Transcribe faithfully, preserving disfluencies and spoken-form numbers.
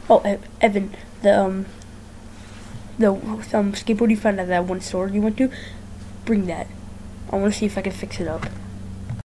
Oh, E- Evan, the um, the um skateboard you found at that one store you went to, bring that. I want to see if I can fix it up.